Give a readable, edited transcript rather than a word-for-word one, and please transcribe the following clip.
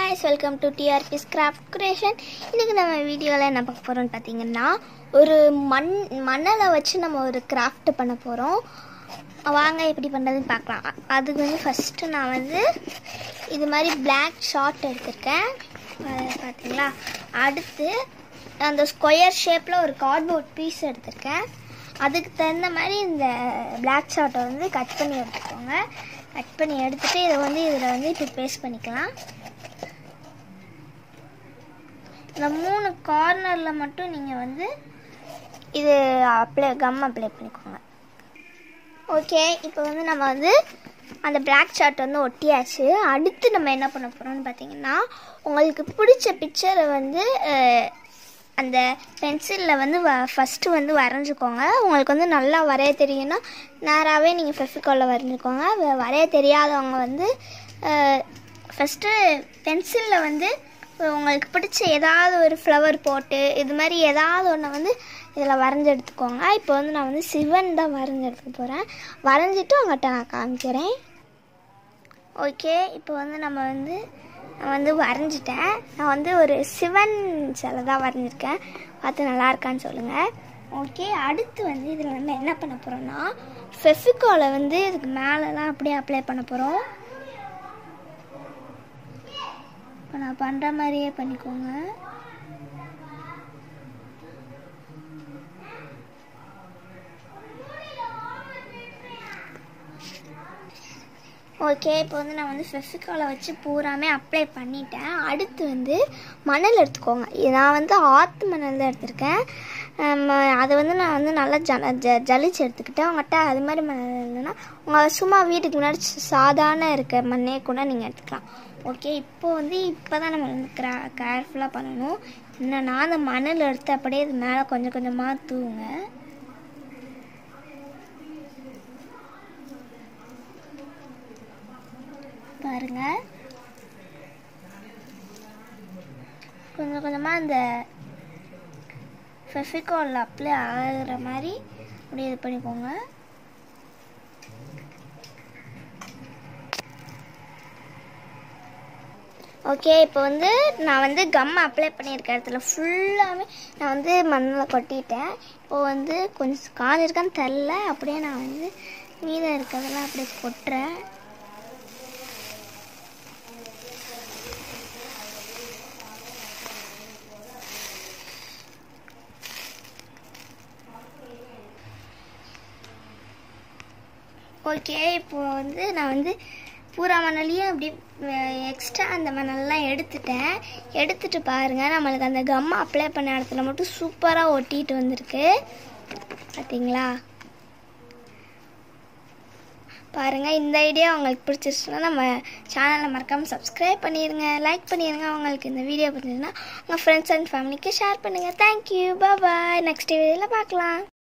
guys, welcome to TRP's Craft Creation. இன்னைக்கு நம்ம வீடியோல என்ன பார்க்க போறோம்னு பாத்தீங்கன்னா ஒரு மண்ணல வச்சு நம்ம ஒரு கிராஃப்ட் பண்ண போறோம். வாங்க எப்படி பண்றதுன்னு பார்க்கலாம். அதுக்கு வந்து ஃபர்ஸ்ட் நான் வந்து இது மாதிரி black shot எடுத்துர்க்கேன். பாத்தீங்களா? அடுத்து அந்த ஸ்கொயர் ஷேப்ல ஒரு கார்ட்போர்ட் பீஸ் எடுத்துர்க்கேன். அதுக்கு தகுந்த மாதிரி இந்த black shot வந்து கட் பண்ணி எடுத்துக்கோங்க. கட் பண்ணி எடுத்துட்டு இதை வந்து இதில் வந்து இப்போ பேஸ்ட் பண்ணிக்கலாம். இந்த 3 கார்னரில் மட்டும் நீங்கள் வந்து இது கம் அப்ளை பண்ணிக்கோங்க. ஓகே, இப்போ வந்து நம்ம வந்து அந்த பிளாக் சார்ட் வந்து ஒட்டியாச்சு. அடுத்து நம்ம என்ன பண்ண போகிறோம்னு பார்த்தீங்கன்னா, உங்களுக்கு பிடிச்ச பிக்சரை வந்து அந்த பென்சிலில் வந்து ஃபஸ்ட்டு வந்து வரைஞ்சிக்கோங்க. உங்களுக்கு வந்து நல்லா வரைய தெரியும்னா நேராகவே நீங்கள் ஃபெவிகாலில் வரைஞ்சிக்கோங்க. வரைய தெரியாதவங்க வந்து ஃபஸ்ட்டு பென்சிலில் வந்து உங்களுக்கு பிடிச்ச ஏதாவது ஒரு ஃப்ளவர் போட்டு இது மாதிரி ஏதாவது ஒன்று வந்து இதில் வரைஞ்சி எடுத்துக்கோங்க. இப்போ வந்து நான் வந்து சிவன் தான் வரைஞ்சி எடுத்துக்க போகிறேன். வரைஞ்சிட்டு உங்கள்கிட்ட நான் காமிக்கிறேன். ஓகே, இப்போ வந்து நான் வந்து வரைஞ்சிட்டேன். நான் வந்து ஒரு சிவன் சிலை தான் வரைஞ்சிருக்கேன். பார்த்து நல்லா இருக்கான்னு சொல்லுங்கள். ஓகே, அடுத்து வந்து இதில் நம்ம என்ன பண்ண போகிறோம்னா, ஃபெவிகாலை வந்து இதுக்கு மேலெலாம் அப்படியே அப்ளை பண்ண போகிறோம். இப்போ நான் பண்ணுற மாதிரியே பண்ணிக்கோங்க. ஓகே, இப்போ வந்து நான் வந்து ஃபெவிகாலை வச்சு பூராமே அப்ளை பண்ணிட்டேன். அடுத்து வந்து மணல் எடுத்துக்கோங்க. நான் வந்து ஆற்று மணல் தான் எடுத்திருக்கேன். அதை வந்து நான் வந்து நல்லா ஜலிச்சு எடுத்துக்கிட்டேன். உங்கள்கிட்ட அது மாதிரி மணல் இல்லைன்னா உங்கள் சும்மா வீட்டுக்கு முன்னாடி சாதாரண இருக்க மண்ணே கூட நீங்கள் எடுத்துக்கலாம். ஓகே, இப்போ தான் நம்ம வந்து கேர்ஃபுல்லாக பண்ணணும். என்னன்னா அந்த மணல் எடுத்து அப்படியே இது மேலே கொஞ்சம் கொஞ்சமாக தூவுங்க. பாருங்க, கொஞ்சம் கொஞ்சமாக அந்த ஃபெவிகால் அப்ளை ஆகிற மாதிரி அப்படியே இது பண்ணிக்கோங்க. ஓகே, இப்போ வந்து நான் வந்து கம் அப்ளை பண்ணியிருக்க இடத்துல ஃபுல்லாகவே நான் வந்து மண்ணில் கொட்டிட்டேன். இப்போ வந்து கொஞ்சம் காஞ்சிருக்கான்னு தெரில, அப்படியே நான் வந்து மீதம் இருக்கிறதெல்லாம் அப்படியே கொட்டுறேன். ஓகே, இப்போ வந்து நான் வந்து பூரா மணலையும் அப்படி எக்ஸ்ட்ரா அந்த மணல்லாம் எடுத்துட்டு பாருங்கள், நம்மளுக்கு அந்த கம் அப்ளை பண்ண இடத்துல மட்டும் சூப்பராக ஒட்டிட்டு வந்திருக்கு. பார்த்தீங்களா? பாருங்கள், இந்த ஐடியா உங்களுக்கு பிடிச்சிருச்சுன்னா நம்ம சேனலை மறக்காமல் சப்ஸ்கிரைப் பண்ணிடுங்க, லைக் பண்ணிடுங்க. உங்களுக்கு இந்த வீடியோ பிடிச்சிருந்துன்னா உங்கள் ஃப்ரெண்ட்ஸ் அண்ட் ஃபேமிலிக்கு ஷேர் பண்ணுங்கள். Thank you, bye. நெக்ஸ்ட் வீடியோவில் பார்க்கலாம்.